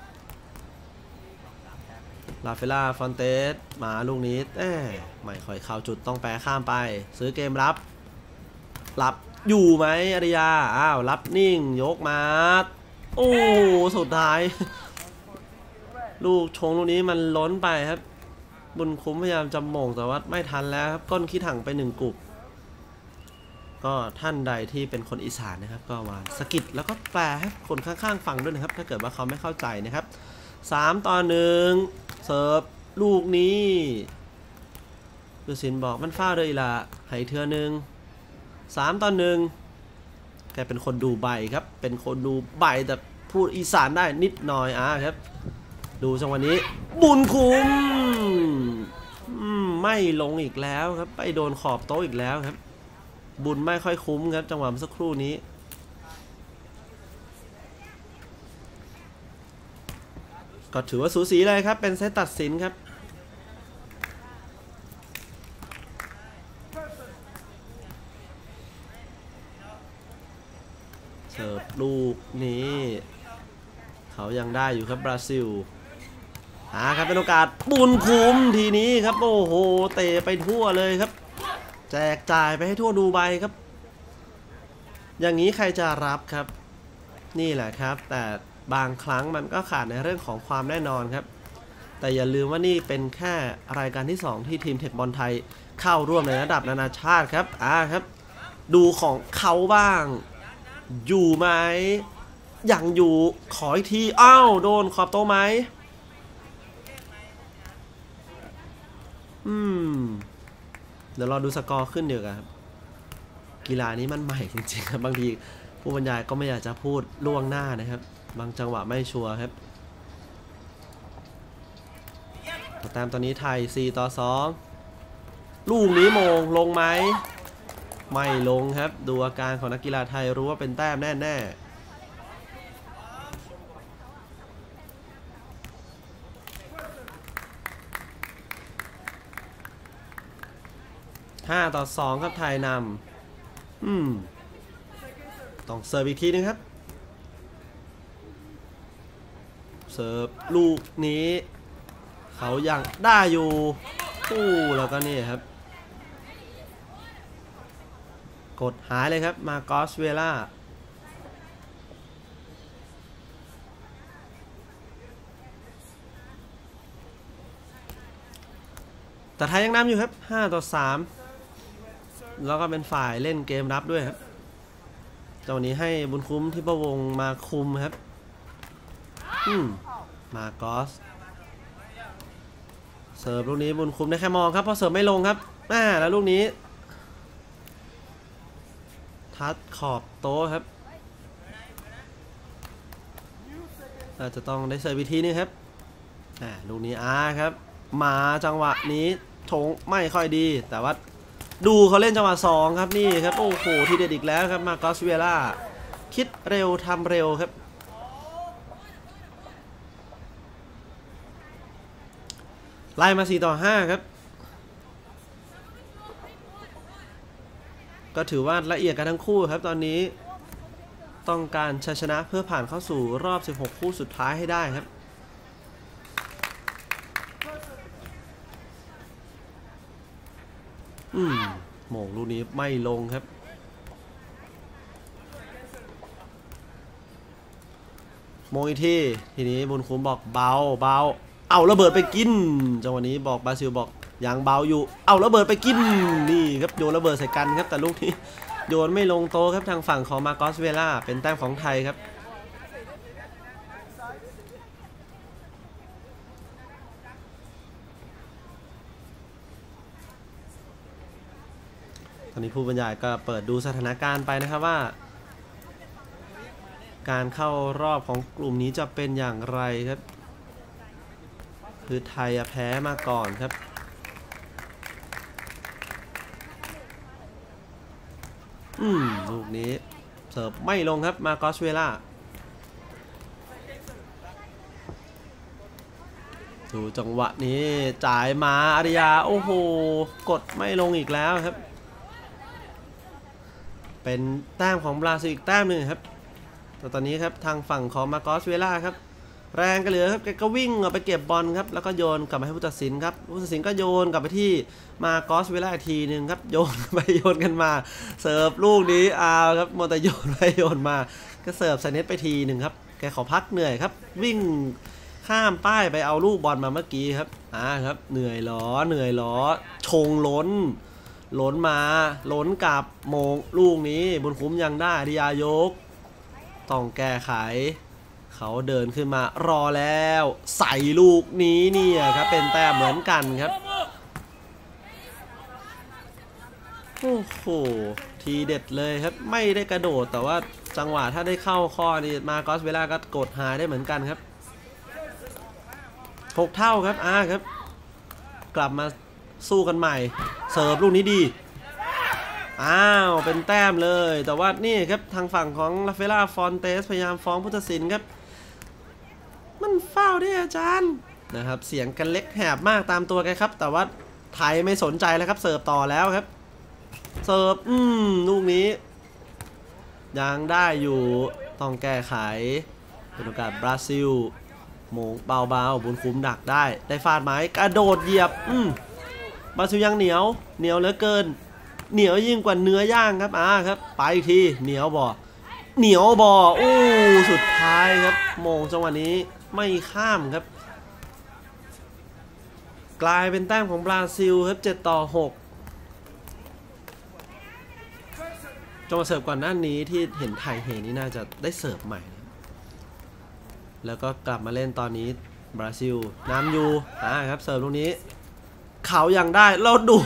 ลาเฟล่าฟอนเตสมาลูกนี้ไม่ค่อยเข้าจุดต้องแปรข้ามไปซื้อเกมรับอยู่ไหมอาริยารับนิ่งยกมาโอ้สุดท้ายลูกชงลูกนี้มันล้นไปครับบุญคุ้มพยายามจะโมงแต่ว่าไม่ทันแล้วครับก้นขี้ถังไป1กุบก็ท่านใดที่เป็นคนอีสานนะครับก็มาสกิดแล้วก็แปลให้คนข้างๆฟังด้วยนะครับถ้าเกิดว่าเขาไม่เข้าใจนะครับ3-1เสิร์ฟลูกนี้ดูสินบอกมันฟาวเลยล่ะให้เธอหนึ่ง3-1แกเป็นคนดูใบครับเป็นคนดูใบแต่พูดอีสานได้นิดหน่อยครับดูจังหวะนี้บุญคุ้มไม่ลงอีกแล้วครับไปโดนขอบโต๊ะอีกแล้วครับบุญไม่ค่อยคุ้มครับจังหวะเมื่อสักครู่นี้ก็ถือว่าสูสีเลยครับเป็นเซตตัดสินครับเสิร์ฟลูกนี้เขายังได้อยู่ครับบราซิลครับเป็นโอกาสบุญคุ้มทีนี้ครับโอ้โหเตะไปทั่วเลยครับแจกจ่ายไปให้ทั่วดูไบครับอย่างนี้ใครจะรับครับนี่แหละครับแต่บางครั้งมันก็ขาดในเรื่องของความแน่นอนครับแต่อย่าลืมว่านี่เป็นแค่รายการที่2ที่ทีมเทคบอลไทยเข้าร่วมในระดับนานาชาติครับครับดูของเขาบ้างอยู่ไหมยังอยู่ขออีกทีโดนขอบโต๊ะไหมเดี๋ยวรอดูสกอร์ขึ้นเดี๋ยวกันครับกีฬานี้มันใหม่จริงๆครับบางทีผู้บรรยายก็ไม่อยากจะพูดล่วงหน้านะครับบางจังหวะไม่ชัวร์ครับแต้มตอนนี้ไทย4-2ลูกนี้โมงลงไหมไม่ลงครับดูอาการของนักกีฬาไทยรู้ว่าเป็นแต้มแน่5-2ครับไทยนำต้องเสิร์ฟอีกทีนึงครับเสิร์ฟลูกนี้เขายังได้อยู่แล้วก็นี่ครับกดหายเลยครับมาโกสเวล่าแต่ไทยยังนำอยู่ครับ5-3แล้วก็เป็นฝ่ายเล่นเกมรับด้วยครับจังหวะนี้ให้บุญคุ้มที่ประวงมาคุมครับมาโกสเสิร์ฟลูกนี้บุญคุ้มได้แค่มองครับเพราะเสิร์ฟไม่ลงครับแล้วลูกนี้ทัดขอบโต๊ะครับอาจจะต้องได้เสิร์ฟวิธีนึงครับลูกนี้ครับมาจังหวะนี้ชงไม่ค่อยดีแต่ว่าดูเขาเล่นจังหวะ2ครับนี่ครับโอ้โหทีเด็ดอีกแล้วครับมาโกสเวล่าคิดเร็วทำเร็วครับไล่มา4-5ครับก็ถือว่าละเอียดกันทั้งคู่ครับตอนนี้ต้องการชัยชนะเพื่อผ่านเข้าสู่รอบ16คู่สุดท้ายให้ได้ครับโหม่งลูกนี้ไม่ลงครับโมงอีกทีนี้บุญคุ้มบอกเบาเอาระเบิดไปกินจังหวะนี้บอกบราซิลบอกยังเบาอยู่เอาระเบิดไปกินนี่ครับโยนระเบิดใส่กันครับแต่ลูกนี้โยนไม่ลงโตครับทางฝั่งของมาโกสเวล่าเป็นแต้มของไทยครับตอนนี้ผู้บรรยายก็เปิดดูสถานการณ์ไปนะครับว่าการเข้ารอบของกลุ่มนี้จะเป็นอย่างไรครับคือไทยแพ้มาก่อนครับลูกนี้เสิร์ฟไม่ลงครับมาโกสเวล่าดูจังหวะนี้จ่ายมาอาริยาโอ้โหกดไม่ลงอีกแล้วครับเป็นแต้มของบราซิลอีกแต้มหนึ่งครับแต่ตอนนี้ครับทางฝั่งของมาโกสเวล่าครับแรงกันเหลือครับแกก็วิ่งออกไปเก็บบอลครับแล้วก็โยนกลับมาให้ผู้ตัดสินครับผู้ตัดสินก็โยนกลับไปที่มาโกสเวล่าอีกทีหนึ่งครับโยนไปโยนกันมาเสิร์ฟลูกนี้เอาครับมอเตอร์โยนไปโยนมาก็เสิร์ฟใส่เน็ตไปทีหนึ่งครับแกขอพักเหนื่อยครับวิ่งข้ามป้ายไปเอาลูกบอลมาเมื่อกี้ครับครับเหนื่อยหรอชงล้นมาล้นกลับโมงลูกนี้บุญคุ้มยังได้ดิยายกต้องแก้ไขเขาเดินขึ้นมารอแล้วใส่ลูกนี้เนี่ยครับเป็นแต้มเหมือนกันครับโอ้โหทีเด็ดเลยครับไม่ได้กระโดดแต่ว่าจังหวะถ้าได้เข้าข้อนี่มาโกสเวล่าก็กดหายได้เหมือนกันครับ6 เท่าครับครับกลับมาสู้กันใหม่เสิร์ฟลูกนี้ดีเป็นแต้มเลยแต่ว่านี่ครับทางฝั่งของลาเฟล่าฟอนเตสพยายามฟ้องผู้ตัดสินครับมันฟาวล์ได้อาจารย์นะครับเสียงกันเล็กแหบมากตามตัวแกครับแต่ว่าไทยไม่สนใจแล้วครับเสิร์ฟต่อแล้วครับเสิร์ฟลูกนี้ยังได้อยู่ต้องแก้ไขเป็นโอกาสบราซิลโมงเบาๆบุญคุ้มดักได้ฟาดไม้กระโดดเหยียบบราซิลยังเหนียวเหลือเกินเหนียวยิ่งกว่าเนื้อย่างครับครับไปอีกทีเหนียวบ่โอ้สุดท้ายครับโมงจังหวะนี้ไม่ข้ามครับกลายเป็นแต้มของบราซิลครับ7-6จังหวะเสิร์ฟก่อนหน้านี้ที่เห็นไทยนี่น่าจะได้เสิร์ฟใหม่แล้วก็กลับมาเล่นตอนนี้บราซิลน้ำอยู่ครับเสิร์ฟลูกนี้เขายังได้เราดู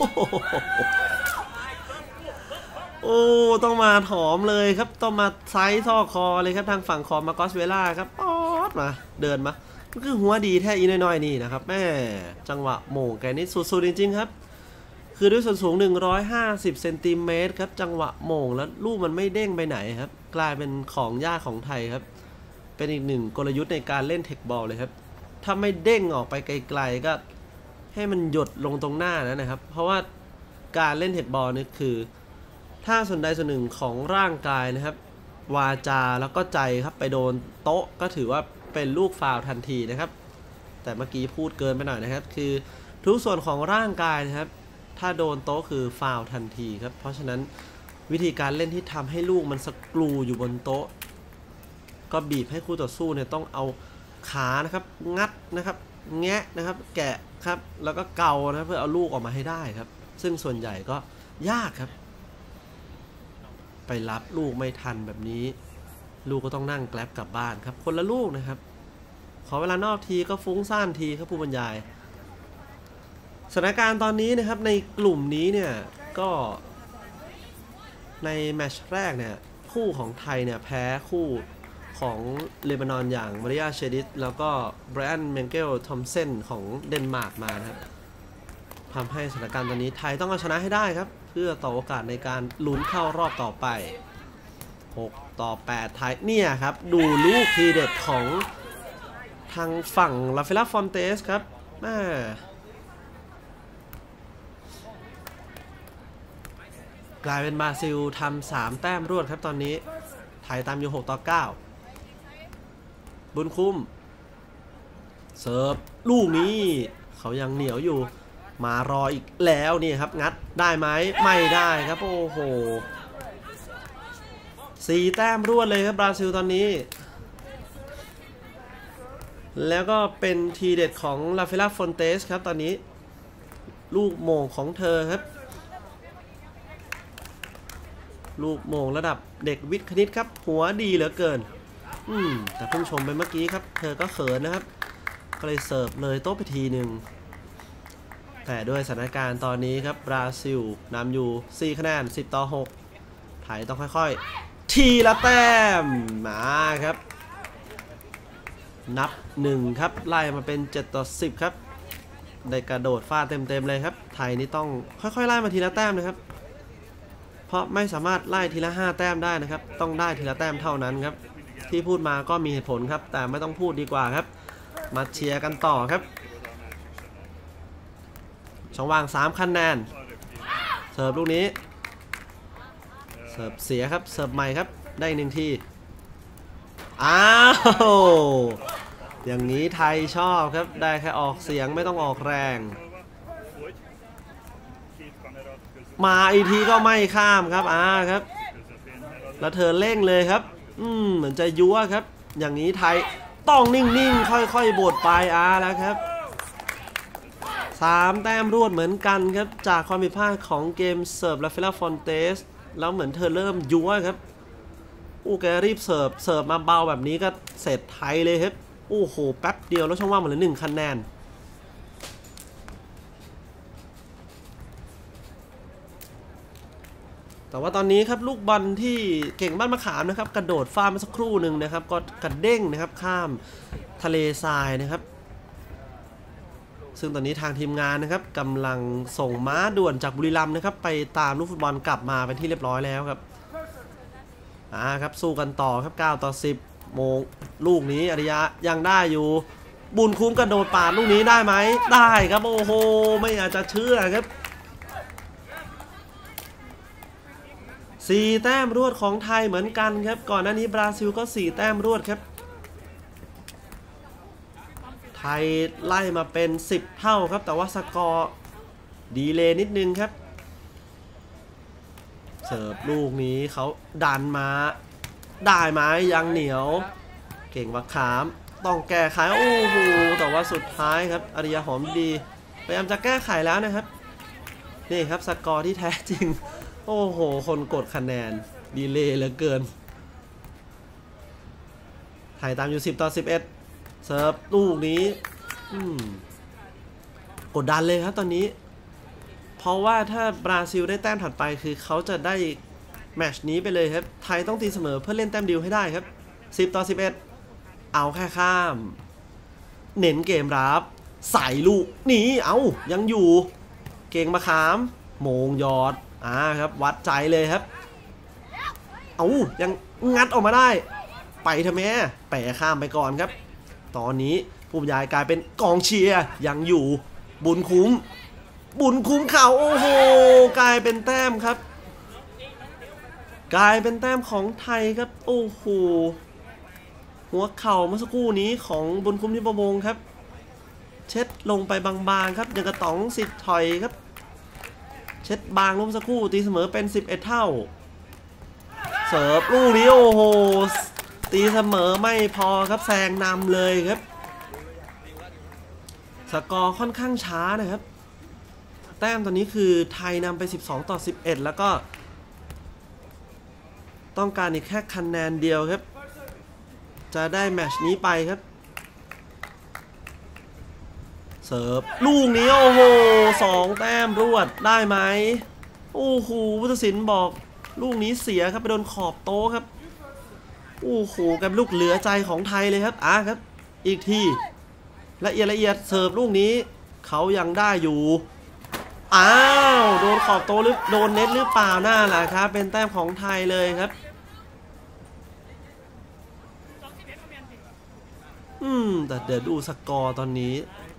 โอ้ต้องมาถอมเลยครับต้องมาไซส์ท่อคอเลยครับทางฝั่งของมาโกสเวล่าครับป๊อดมาเดินมาคือหัวดีแท้อีน้อยๆนี่นะครับแม่จังหวะโหม่งแกนี่สุดๆจริงๆครับคือด้วยส่วนสูง150เซนติเมตรครับจังหวะโหม่งแล้วลูกมันไม่เด้งไปไหนครับกลายเป็นของยากของไทยครับเป็นอีกหนึ่งกลยุทธ์ในการเล่นเทคบอลเลยครับถ้าไม่เด้งออกไปไกลๆก็ให้มันหยดลงตรงหน้านะครับเพราะว่าการเล่นเทคบอลนี่คือถ้าส่วนใดส่วนหนึ่งของร่างกายนะครับวาจาแล้วก็ใจครับไปโดนโต๊ะก็ถือว่าเป็นลูกฟาวล์ทันทีนะครับแต่เมื่อกี้พูดเกินไปหน่อยนะครับคือทุกส่วนของร่างกายนะครับถ้าโดนโต๊ะคือฟาวล์ทันทีครับเพราะฉะนั้นวิธีการเล่นที่ทำให้ลูกมันสกรูอยู่บนโต๊ะก็บีบให้คู่ต่อสู้เนี่ยต้องเอาขานะครับงัดนะครับแงะนะครับแกะครับแล้วก็เกานะเพื่อเอาลูกออกมาให้ได้ครับซึ่งส่วนใหญ่ก็ยากครับไปรับลูกไม่ทันแบบนี้ลูกก็ต้องนั่งแกล็บกลับบ้านครับคนละลูกนะครับขอเวลานอกทีก็ฟุ้งซ่านทีครับผู้บรรยายสถานการณ์ตอนนี้นะครับในกลุ่มนี้เนี่ยก็ในแมตช์แรกเนี่ยคู่ของไทยเนี่ยแพ้คู่ของเลบานอนอย่างมาริยาเชดิสแล้วก็ไบรอันเมนเกลทอมเซนของเดนมาร์กมานะครับทำให้สถานการณ์ตอนนี้ไทยต้องเอาชนะให้ได้ครับเพื่อต่อโอกาสในการลุ้นเข้ารอบต่อไป6-8ไทยเนี่ยครับดูลูกทีเด็ดของทางฝั่งลาเฟล่าฟอนเตสครับกลายเป็นบราซิลทำ3แต้มรวดครับตอนนี้ไทยตามอยู่6-9บุญคุ้มเสิร์ฟลูกนี้เขายังเหนียวอยู่มารออีกแล้วนี่ครับงัดได้ไหมไม่ได้ครับโอ้โห4 แต้มรวดเลยครับบราซิลตอนนี้แล้วก็เป็นทีเด็ดของลาเฟล่าฟอนเตสครับตอนนี้ลูกโมงของเธอครับลูกโมงระดับเด็กวิทย์คณิตครับหัวดีเหลือเกินแต่เพิ่งชมไปเมื่อกี้ครับเธอก็เขินนะครับก็เลยเสิร์ฟเลยโต๊ะไปทีหนึ่งแต่ด้วยสถานการณ์ตอนนี้ครับบราซิลนำอยู่4 คะแนน10-6ไทยต้องค่อยๆทีละแต้มมาครับนับ1ครับไล่มาเป็น7-10ครับได้กระโดดฟาดเต็มๆเลยครับไทยนี่ต้องค่อยๆไล่มาทีละแต้มนะครับเพราะไม่สามารถไล่ทีละ5 แต้มได้นะครับต้องได้ทีละแต้มเท่านั้นครับที่พูดมาก็มีเหตุผลครับแต่ไม่ต้องพูดดีกว่าครับมาเชียร์กันต่อครับช่องว่าง3 คะแนนเสิร์ฟลูกนี้เสิร์ฟเสียครับเสิร์ฟใหม่ครับได้1 ทีอ้าวอย่างนี้ไทยชอบครับได้แค่ออกเสียงไม่ต้องออกแรงมาอีกทีก็ไม่ข้ามครับครับแล้วเธอเร่งเลยครับเหมือนจะยั่วครับอย่างนี้ไทยต้องนิ่งๆค่อยๆบดไปแล้วครับ3 แต้มรวดเหมือนกันครับจากความผิดพลาดของเกมเสิร์ฟลาเฟล่าฟอนเตสแล้วเหมือนเธอเริ่มยั่วครับแกรีบเสิร์ฟมาเบาแบบนี้ก็เสร็จไทยเลยครับโอ้โหแป๊บเดียวแล้วช่องว่างหมดเลย1 คะแนนแต่ว่าตอนนี้ครับลูกบอลที่เก่งบ้านมะขามนะครับกระโดดฟาดมาสักครู่หนึ่งนะครับก็กระเด้งนะครับข้ามทะเลทรายนะครับซึ่งตอนนี้ทางทีมงานนะครับกำลังส่งม้าด่วนจากบุรีรัมย์นะครับไปตามลูกฟุตบอลกลับมาเป็นที่เรียบร้อยแล้วครับครับสู้กันต่อครับ9-10โมงลูกนี้อริยะยังได้อยู่บุญคุ้มกระโดดปาดลูกนี้ได้ไหมได้ครับโอ้โหไม่อยากจะเชื่อครับ4 แต้มรวดของไทยเหมือนกันครับก่อนหน้านี้บราซิลก็4 แต้มรวดครับไทยไล่มาเป็น10 เท่าครับแต่ว่าสกอร์ดีเลย์นิดนึงครับเสิร์ฟลูกนี้เขาดันมาได้ไหมยังเหนียวเก่งมะขามต้องแก้ไขโอ้โหแต่ว่าสุดท้ายครับอริยาหอมดีพยายามจะแก้ไขแล้วนะครับนี่ครับสกอร์ที่แท้จริงโอ้โหคนกดคะแนนดีเลย์เหลือเกินไทยตามอยู่10-11เสิร์ฟลูกนี้กดดันเลยครับตอนนี้เพราะว่าถ้าบราซิลได้แต้มถัดไปคือเขาจะได้แมตช์นี้ไปเลยครับไทยต้องตีเสมอเพื่อเล่นแต้มเดียวให้ได้ครับ10-11เอาแค่ข้ามเน้นเกมรับใส่ลูกนี้ยังอยู่เก่งมะขามโมงยอดครับวัดใจเลยครับยังงัดออกมาได้ไปทำไมแปะข้ามไปก่อนครับตอนนี้ผู้บรรยายกลายเป็นกองเชียร์ยังอยู่บุญคุ้มเข่าโอ้โหกลายเป็นแต้มครับกลายเป็นแต้มของไทยครับโอ้โหหัวเข่าเมื่อสักครู่นี้ของบุญคุ้มทิพย์วงศ์ครับเช็ดลงไปบางๆครับยังกระต๋องสิทธิ์ถอยครับเช็ดบางลงสักครู่ตีเสมอเป็น11 เท่าเสิร์ฟลูกนี้โอ้โหตีเสมอไม่พอครับแซงนำเลยครับสกอร์ค่อนข้างช้านะครับแต้มตอนนี้คือไทยนำไป12-11แล้วก็ต้องการอีกแค่คะแนนเดียวครับจะได้แมตช์นี้ไปครับเสิร์ฟลูกนี้โอ้โห2 แต้มรวดได้ไหมโอ้โหผู้ตัดสินบอกลูกนี้เสียครับไปโดนขอบโต๊ะครับโอ้โหกันลูกเหลือใจของไทยเลยครับครับอีกทีละเอียดเสิร์ฟลูกนี้เขายังได้อยู่โดนขอบโต๊ะหรือโดนเน็ตหรือเปล่าหน้าล่ะครับเป็นแต้มของไทยเลยครับแต่เดี๋ยวดูสกอร์ตอนนี้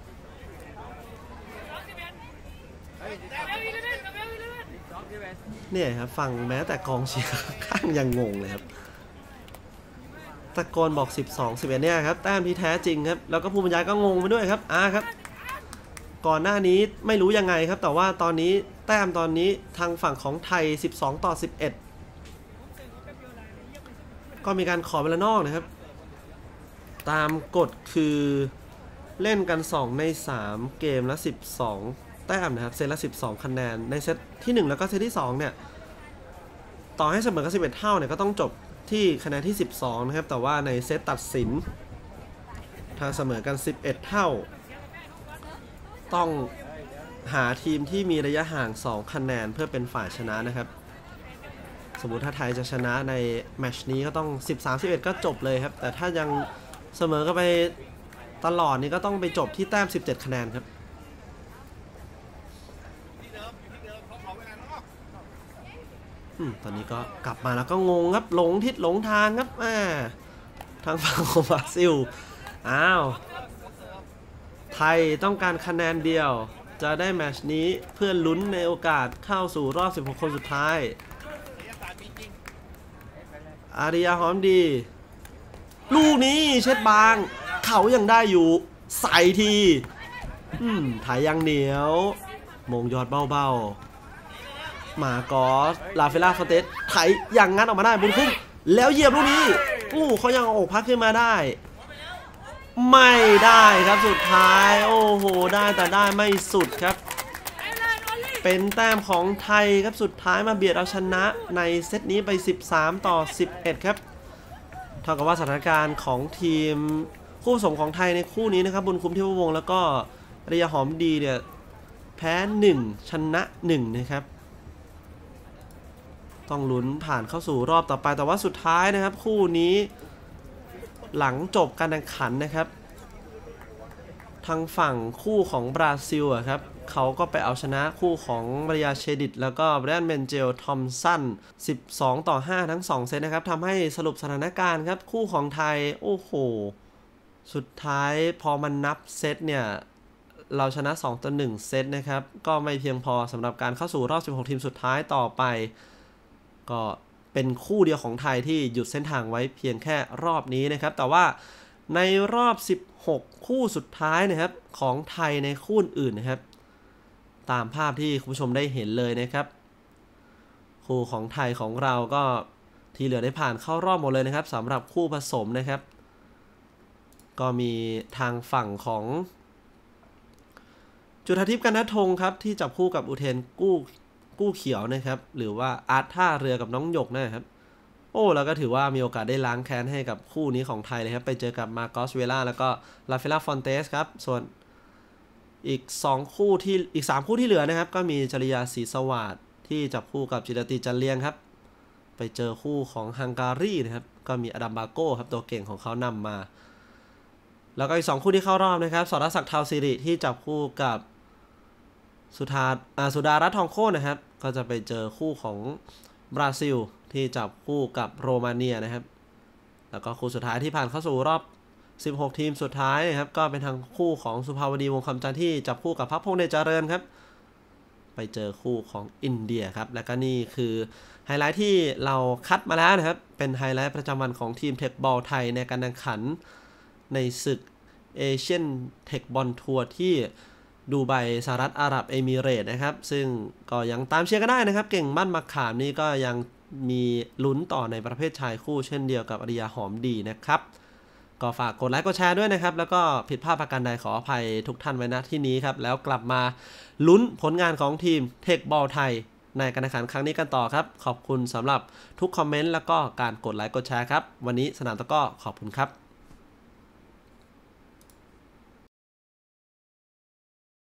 เนี่ยครับฟังแม้แต่กองเชียร์ข้างยังงงเลยครับตะโกนบอก12-11เนี่ยครับแต้มที่แท้จริงครับแล้วก็ผู้บรรยายก็งงไปด้วยครับครับก่อนหน้านี้ไม่รู้ยังไงครับแต่ว่าตอนนี้แต้มตอนนี้ทางฝั่งของไทย12-11ก็มีการขอเวลานอกนะครับตามกฎคือเล่นกัน2ใน3เกมละ12แต้มนะครับเซตละ12คะแนนในเซตที่1แล้วก็เซตที่2เนี่ยต่อให้เสมอกัน11เท่าเนี่ยก็ต้องจบที่คะแนนที่12นะครับแต่ว่าในเซตตัดสินถ้าเสมอกัน11เท่าต้องหาทีมที่มีระยะห่าง2คะแนนเพื่อเป็นฝ่ายชนะนะครับสมมุติถ้าไทยจะชนะในแมตช์นี้ก็ต้อง13-11ก็จบเลยครับแต่ถ้ายังเสมอกันไปตลอดนี้ก็ต้องไปจบที่แต้ม17คะแนนครับตอนนี้ก็กลับมาแล้วก็งงครับหลงทิศหลงทางครับทางฝั่งของบราซิลอ้าวไทยต้องการคะแนนเดียวจะได้แมตช์นี้เพื่อลุ้นในโอกาสเข้าสู่รอบ16คนสุดท้ายอาริยาหอมดีลูกนี้เช็ดบางเขายังได้อยู่ใส่ทีไทยยังเหนียวมงยอดเบาๆมากอสลาเฟล่าฟอนเตสไทยยังงัดออกมาได้บุญคุ้มแล้วเหยียบลูกนี้เขายังเอาอกพักขึ้นมาได้ไม่ได้ครับสุดท้ายโอ้โหได้แต่ได้ไม่สุดครับเป็นแต้มของไทยครับสุดท้ายมาเบียดเอาชนะในเซตนี้ไป13-11ครับเท่ากับว่าสถานการณ์ของทีมคู่ผสมของไทยในคู่นี้นะครับบุญคุ้มเทพวงศ์แล้วก็อาริยาหอมดีเนี่ยแพ้1ชนะ1นะครับต้องลุ้นผ่านเข้าสู่รอบต่อไปแต่ว่าสุดท้ายนะครับคู่นี้หลังจบการแข่งขันนะครับทางฝั่งคู่ของบราซิลครับเขาก็ไปเอาชนะคู่ของมาริยาเชดิตแล้วก็แบรนด์เมนเจลทอมสัน12-5ทั้ง2เซตนะครับทำให้สรุปสถานการณ์ครับคู่ของไทยโอ้โหสุดท้ายพอมันนับเซตเนี่ยเราชนะ2-1เซตนะครับก็ไม่เพียงพอสำหรับการเข้าสู่รอบ16ทีมสุดท้ายต่อไปก็เป็นคู่เดียวของไทยที่หยุดเส้นทางไว้เพียงแค่รอบนี้นะครับแต่ว่าในรอบ16คู่สุดท้ายนะครับของไทยในคู่อื่นนะครับตามภาพที่คุณผู้ชมได้เห็นเลยนะครับคู่ของไทยของเราก็ที่เหลือได้ผ่านเข้ารอบหมดเลยนะครับสำหรับคู่ผสมนะครับก็มีทางฝั่งของจุฑาทิพย์ กนทงครับที่จับคู่กับอุเทนกู้เขียวนะครับหรือว่าอาร์ตท่าเรือกับน้องหยกนะครับแล้วก็ถือว่ามีโอกาสได้ล้างแค้นให้กับคู่นี้ของไทยเลยครับไปเจอกับมาโกสเวล่าแล้วก็ลาเฟล่าฟอนเตสครับส่วนอีก3คู่ที่เหลือนะครับก็มีจริยาศรีสวัสดิ์ที่จับคู่กับจิรติจันเลียงครับไปเจอคู่ของฮังการีนะครับก็มีอดัมบาโก้ครับตัวเก่งของเขานำมาแล้วก็อีก2คู่ที่เข้ารอบนะครับสรศักดิ์เทาสิริที่จับคู่กับสุดารัตน์ทองโค่นะครับก็จะไปเจอคู่ของบราซิลที่จับคู่กับโรมาเนียนะครับแล้วก็คู่สุดท้ายที่ผ่านเข้าสู่รอบ16ทีมสุดท้ายนะครับก็เป็นทางคู่ของสุภาวดีวงคำจันทร์ที่จับคู่กับพักพงษ์เดชเจริญครับไปเจอคู่ของอินเดียครับและก็นี่คือไฮไลท์ที่เราคัดมาแล้วนะครับเป็นไฮไลท์ประจำวันของทีมเทคบอลไทยในการแข่งขันในศึกเอเชียนเทคบอลทัวร์ที่ดูไบสหรัฐอาหรับเอมิเรตส์นะครับซึ่งก็ยังตามเชียร์กันได้นะครับเก่งบ้านมะขามนี่ก็ยังมีลุ้นต่อในประเภทชายคู่เช่นเดียวกับอาริยาหอมดีนะครับก็ฝากกดไลค์กดแชร์ด้วยนะครับแล้วก็ผิดพลาดประการใดขออภัยทุกท่านไว้ณที่นี้ครับแล้วกลับมาลุ้นผลงานของทีมเทคบอลไทยในการแข่งขันครั้งนี้กันต่อครับขอบคุณสำหรับทุกคอมเมนต์แล้วก็การกดไลค์กดแชร์ครับวันนี้สนามตะกร้อขอบคุณครับ